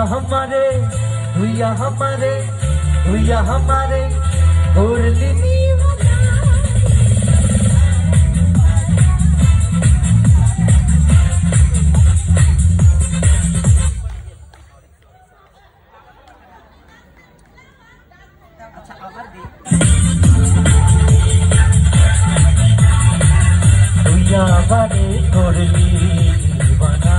हमारे भैया हमारे और दीदी भैया हमारे करली दीवाना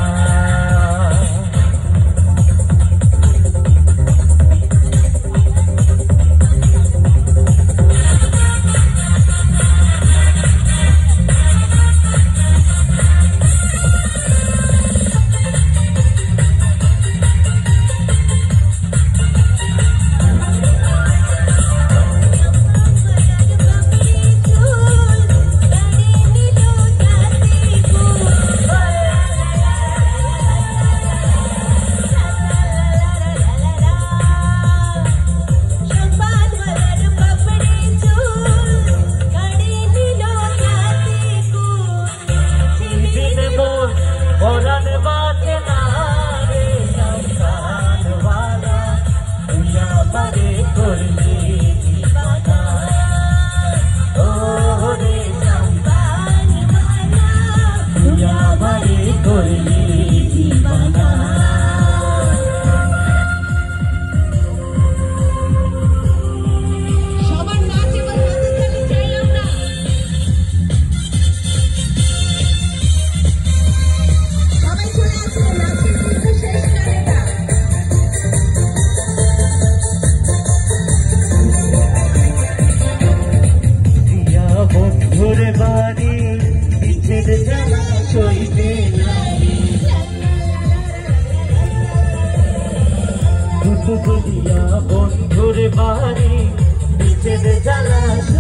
বন্ধুর বাড়ি বিছের জ্বালা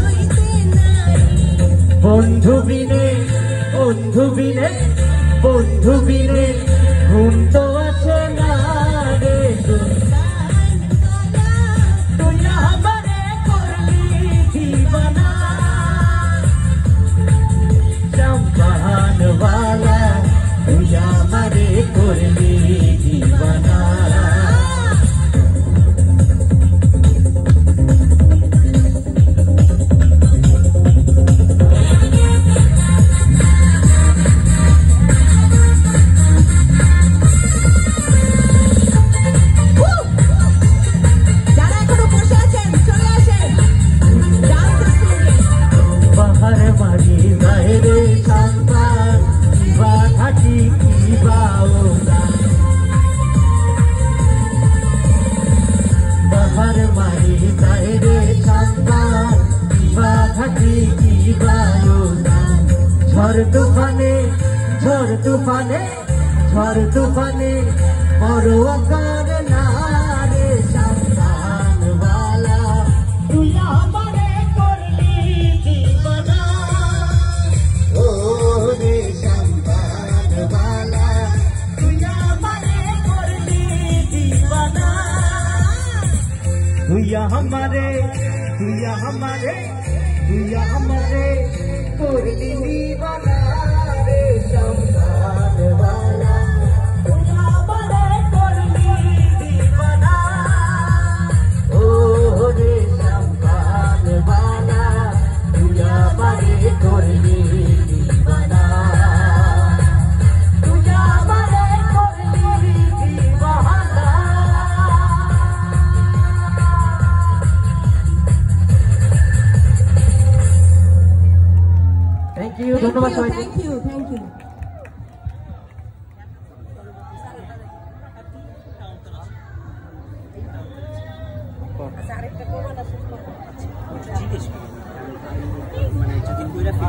বন্ধু বিনে ঘুম তো আছে না রে তুই আমারে করলি দিবানা চাম্পাহান वाला তুই আমারে করলি দিবানা ঝড় তুফানে পরোয়া করে না রে সাবধান वाला তুই আমারে করলি দিবানা ও রে সাবধান वाला তুই আমারে করলি দিবানা তুই আমারে করলি দিবানা রে সাবধান वाला তুই আমারে করলি দিবানা ও রে সাবধান वाला তুই আমারে করলি দিবানা তুই আমারে করলি দিবানা Thank you. Thank you.